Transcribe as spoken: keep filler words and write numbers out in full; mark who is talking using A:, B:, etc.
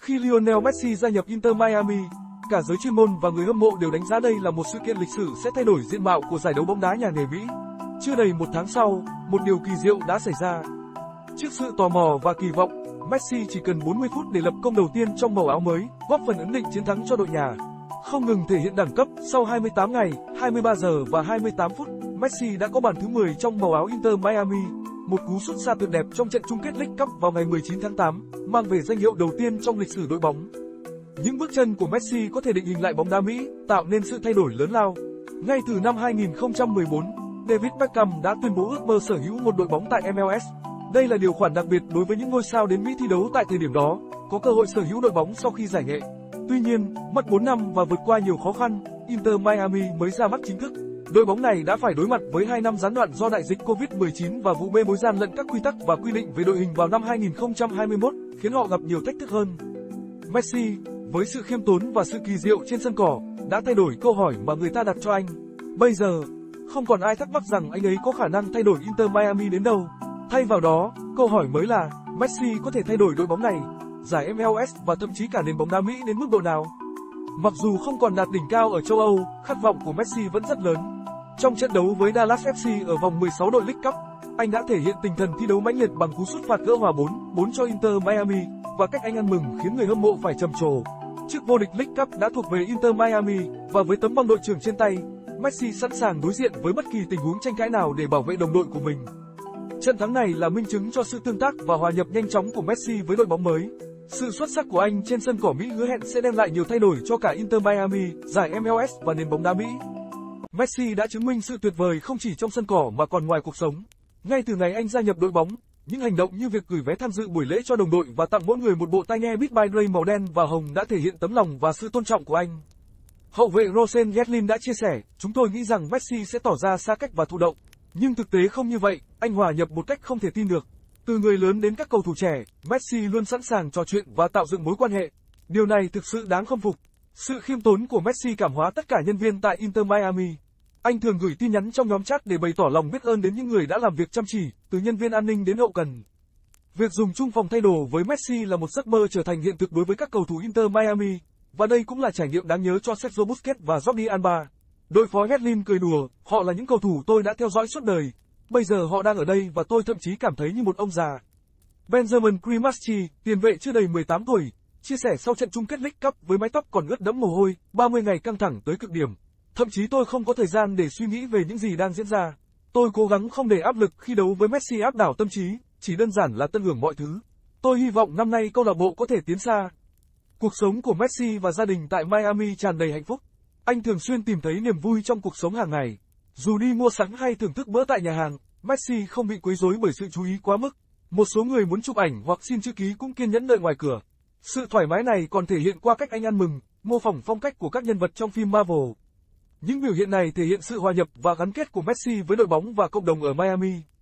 A: Khi Lionel Messi gia nhập Inter Miami, cả giới chuyên môn và người hâm mộ đều đánh giá đây là một sự kiện lịch sử sẽ thay đổi diện mạo của giải đấu bóng đá nhà nghề Mỹ. Chưa đầy một tháng sau, một điều kỳ diệu đã xảy ra. Trước sự tò mò và kỳ vọng, Messi chỉ cần bốn mươi phút để lập công đầu tiên trong màu áo mới, góp phần ấn định chiến thắng cho đội nhà. Không ngừng thể hiện đẳng cấp, sau hai mươi tám ngày, hai mươi ba giờ và hai mươi tám phút, Messi đã có bàn thứ mười trong màu áo Inter Miami. Một cú sút xa tuyệt đẹp trong trận chung kết League Cup vào ngày mười chín tháng tám, mang về danh hiệu đầu tiên trong lịch sử đội bóng. Những bước chân của Messi có thể định hình lại bóng đá Mỹ, tạo nên sự thay đổi lớn lao. Ngay từ năm hai nghìn không trăm mười bốn, David Beckham đã tuyên bố ước mơ sở hữu một đội bóng tại em lờ ét. Đây là điều khoản đặc biệt đối với những ngôi sao đến Mỹ thi đấu tại thời điểm đó, có cơ hội sở hữu đội bóng sau khi giải nghệ. Tuy nhiên, mất bốn năm và vượt qua nhiều khó khăn, Inter Miami mới ra mắt chính thức. Đội bóng này đã phải đối mặt với hai năm gián đoạn do đại dịch Covid mười chín và vụ bê bối gian lận các quy tắc và quy định về đội hình vào năm hai nghìn không trăm hai mươi mốt, khiến họ gặp nhiều thách thức hơn. Messi, với sự khiêm tốn và sự kỳ diệu trên sân cỏ, đã thay đổi câu hỏi mà người ta đặt cho anh. Bây giờ, không còn ai thắc mắc rằng anh ấy có khả năng thay đổi Inter Miami đến đâu. Thay vào đó, câu hỏi mới là, Messi có thể thay đổi đội bóng này, giải em lờ ét và thậm chí cả nền bóng đá Mỹ đến mức độ nào? Mặc dù không còn đạt đỉnh cao ở châu Âu, khát vọng của Messi vẫn rất lớn. Trong trận đấu với Dallas ép xê ở vòng mười sáu đội League Cup, anh đã thể hiện tinh thần thi đấu mãnh liệt bằng cú sút phạt gỡ hòa bốn bốn cho Inter Miami, và cách anh ăn mừng khiến người hâm mộ phải trầm trồ. Chức vô địch League Cup đã thuộc về Inter Miami, và với tấm bằng đội trưởng trên tay, Messi sẵn sàng đối diện với bất kỳ tình huống tranh cãi nào để bảo vệ đồng đội của mình. Trận thắng này là minh chứng cho sự tương tác và hòa nhập nhanh chóng của Messi với đội bóng mới. Sự xuất sắc của anh trên sân cỏ Mỹ hứa hẹn sẽ đem lại nhiều thay đổi cho cả Inter Miami, giải em lờ ét và nền bóng đá Mỹ. Messi đã chứng minh sự tuyệt vời không chỉ trong sân cỏ mà còn ngoài cuộc sống. Ngay từ ngày anh gia nhập đội bóng, những hành động như việc gửi vé tham dự buổi lễ cho đồng đội và tặng mỗi người một bộ tai nghe Beats by Dre màu đen và hồng đã thể hiện tấm lòng và sự tôn trọng của anh. Hậu vệ Rosen Gatlin đã chia sẻ, chúng tôi nghĩ rằng Messi sẽ tỏ ra xa cách và thụ động. Nhưng thực tế không như vậy, anh hòa nhập một cách không thể tin được. Từ người lớn đến các cầu thủ trẻ, Messi luôn sẵn sàng trò chuyện và tạo dựng mối quan hệ. Điều này thực sự đáng khâm phục. Sự khiêm tốn của Messi cảm hóa tất cả nhân viên tại Inter Miami. Anh thường gửi tin nhắn trong nhóm chat để bày tỏ lòng biết ơn đến những người đã làm việc chăm chỉ, từ nhân viên an ninh đến hậu cần. Việc dùng chung phòng thay đồ với Messi là một giấc mơ trở thành hiện thực đối với các cầu thủ Inter Miami, và đây cũng là trải nghiệm đáng nhớ cho Sergio Busquets và Jordi Alba. Đội phó Gatlin cười đùa, họ là những cầu thủ tôi đã theo dõi suốt đời. Bây giờ họ đang ở đây và tôi thậm chí cảm thấy như một ông già. Benjamin Cremaschi, tiền vệ chưa đầy mười tám tuổi, chia sẻ sau trận chung kết League Cup với mái tóc còn ướt đẫm mồ hôi, ba mươi ngày căng thẳng tới cực điểm. Thậm chí tôi không có thời gian để suy nghĩ về những gì đang diễn ra. Tôi cố gắng không để áp lực khi đấu với Messi áp đảo tâm trí, chỉ đơn giản là tận hưởng mọi thứ. Tôi hy vọng năm nay câu lạc bộ có thể tiến xa. Cuộc sống của Messi và gia đình tại Miami tràn đầy hạnh phúc. Anh thường xuyên tìm thấy niềm vui trong cuộc sống hàng ngày. Dù đi mua sắm hay thưởng thức bữa tại nhà hàng, Messi không bị quấy rối bởi sự chú ý quá mức. Một số người muốn chụp ảnh hoặc xin chữ ký cũng kiên nhẫn đợi ngoài cửa. Sự thoải mái này còn thể hiện qua cách anh ăn mừng, mô phỏng phong cách của các nhân vật trong phim Marvel. Những biểu hiện này thể hiện sự hòa nhập và gắn kết của Messi với đội bóng và cộng đồng ở Miami.